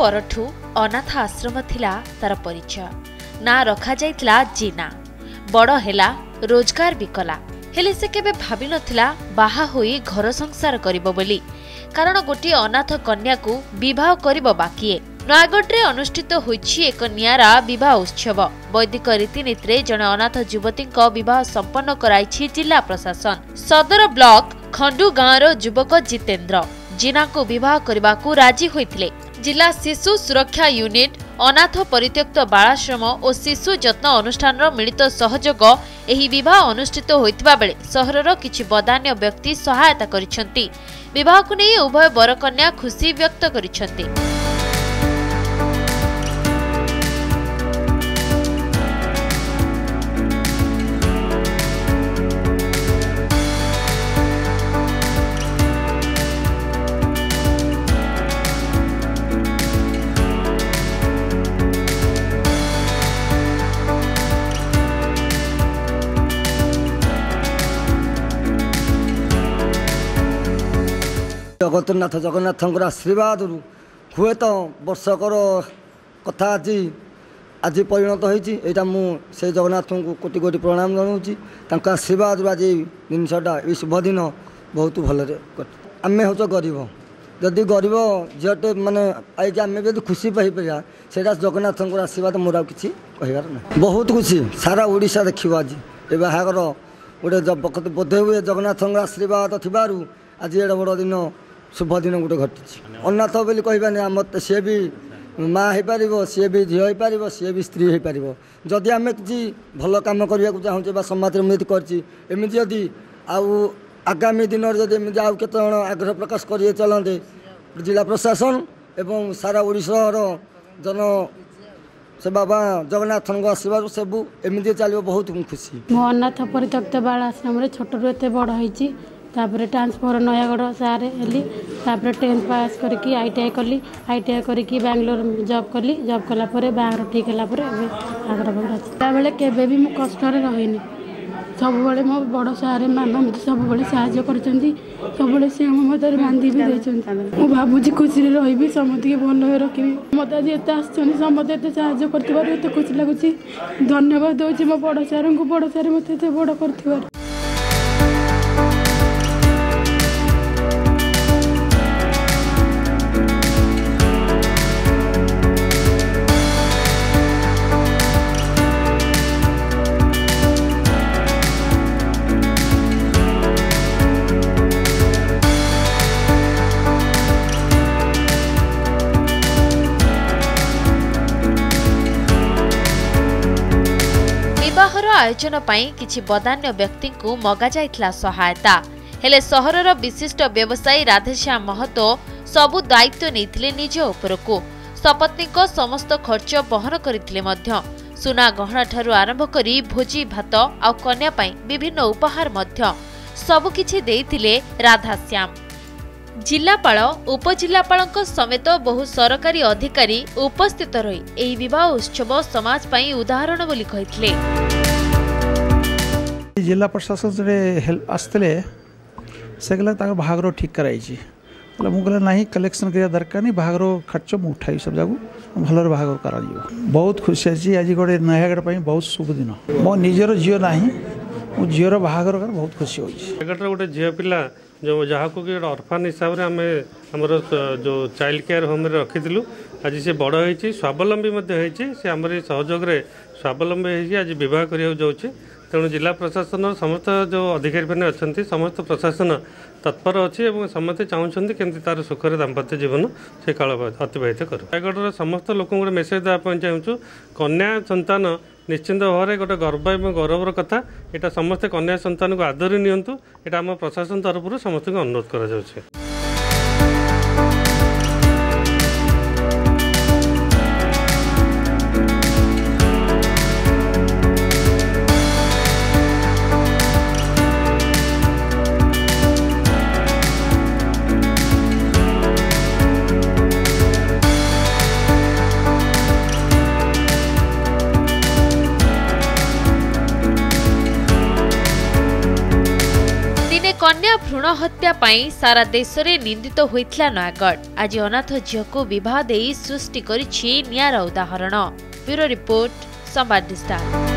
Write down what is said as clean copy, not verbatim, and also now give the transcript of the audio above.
परठू अनाथ आश्रम थिला तार परिचय ना रखा जाइतला जीना बड़ हेला रोजगार भी कला हेले से केबे भाबी नथिला बाहा होई घर संसार करिबो बोली कारण गोटे अनाथ कन्या को विवाह करिबो बाकी नयागढ़ अनुष्ठित होइछि एक नियारा विवाह उत्सव वैदिक रीतिनीति रे जने अनाथ युवती विवाह संपन्न कराइछि जिला प्रशासन सदर ब्लॉक खंडू गाँवर युवक जितेन्द्र जीना को विवाह करने को राजी होइथिले जिला शिशु सुरक्षा यूनिट अनाथ परित्यक्त बालाश्रम और शिशु जत्न अनुष्ठान मिलित सहयोग एही विवाह अनुष्ठित होइतबा बेले सहरर किछि बदान्य व्यक्ति सहायता करिसेंती विवाह को नहीं उभय बरकन्या खुशी व्यक्त करिसेंती। जगन्नाथ जगन्नाथ आशीर्वाद हुए तो वर्षकर कथा आज परिणत होता मुझे जगन्नाथ को कोटि कोटि प्रणाम जनाऊँ आशीर्वाद आज जिनसा शुभ दिन बहुत भल आम हूँ गरीब जदि गरीब झीटे मानने आई आम जब खुशी पाइपर से जगन्नाथ आशीर्वाद मोर कि कहार ना बहुत खुशी सारा ओडिशा देखिए आज ये बाहागर गोटे बोध हुए जगन्नाथ आशीर्वाद थी आज एड बड़ दिन शुभ दिन गोटे घटी अनाथ बोली कहबानी आम सी भी माँ हो पार सी भी झील हो पार सी भी स्त्री हो पार जदि आम किसी भल कम करने को चाहूँ समाज में एमती जदि आगामी दिन में आउ केत आग्रह प्रकाश कर चलते जिला प्रशासन एवं सारा ओडिशार जन से बाबा जगन्नाथ आशीर्वाद सब एमती चलो बहुत खुशी। मो अनाथ परित्यक्त बाल आश्रम छोट एत बड़ होती ट्रांसफर नयागढ़ सारे हेली 10th पास करके ITI कली ITI करके बैंगलोर जॉब कली जॉब कलापर बाहर ठीक है आग्रह बेले केवे भी मु कष्ट रही सब मो बड़ सारे मामा मत सब साहय कर सब सी मत बांधि भी देते मुझे भावुँ खुशी रही समझ भल रखी मत आज एत आमते एत साहय कर खुशी लगुच धन्यवाद दूसरी मो बड़ सार को बड़ सारे मत बड़ कर। विवाहर आयोजन पाई किछि बदान्य व्यक्ति को मगा जाइतला सहायता हेले सहरर विशिष्ट व्यवसायी राधेश्याम महतो सबु दायित्व नैथिले निज उपरको सपत्नी को समस्त खर्च बहन करथिले मध्य सुना गहना ठारू आरंभ करी भोजी भात आ कन्या पाई विभिन्न उपहार मध्य सबु किछि देइथिले राधाश्याम। जिलापाल उपजिलापालक समेत बहु सरकारी अधिकारी उपस्थित रही एही विवाह उत्सव समाज पाई उदाहरण बोली कहिथिले। जिला प्रशासन आसते से कहला बाहागर ठीक कराई मुझे ना कलेक्शन करा दरकार नहीं बाहागर खर्च मुझे उठाई सब जगह भल बाहागर कर बहुत खुशी अच्छी आज गोटे नयागढ़ बहुत शुभ दिन मो निजर झील ना मो झीर बाहागर कर बहुत खुशी हो गोटे झील पिला जो जहाँ को अर्फान हिसाब से आम आमर जो चाइल्ड केयर होम रखी आज सी बड़ हो स्वावलम्बी से आम सहयोग स्वावलम्बी आज बह करने जाऊँगी तेणु जिला प्रशासन समस्त जो अधिकारी मैंने अच्छा समस्त प्रशासन तत्पर अच्छी समस्ते चाहते केमती तार सुखर दाम्पत्य जीवन से काल अतिबाहित कर नयागढ़ समस्त लोक मेसेज देवाई चाहूँ कन्या संतान निश्चिंत भाव में गोटे गर्व और गौरवर कथा यहाँ समस्ते कन्या संतान को आदरी नियंतु यहाँ आम प्रशासन तरफ समस्त अनुरोध कर। कन्या भ्रूण हत्या पाई सारा देश में निंदित होइथिला नयागढ़। आज अनाथ झील को विवाह दे सृष्टि करिछि नियारा उदाहरण। Bureau report, Sambad digital.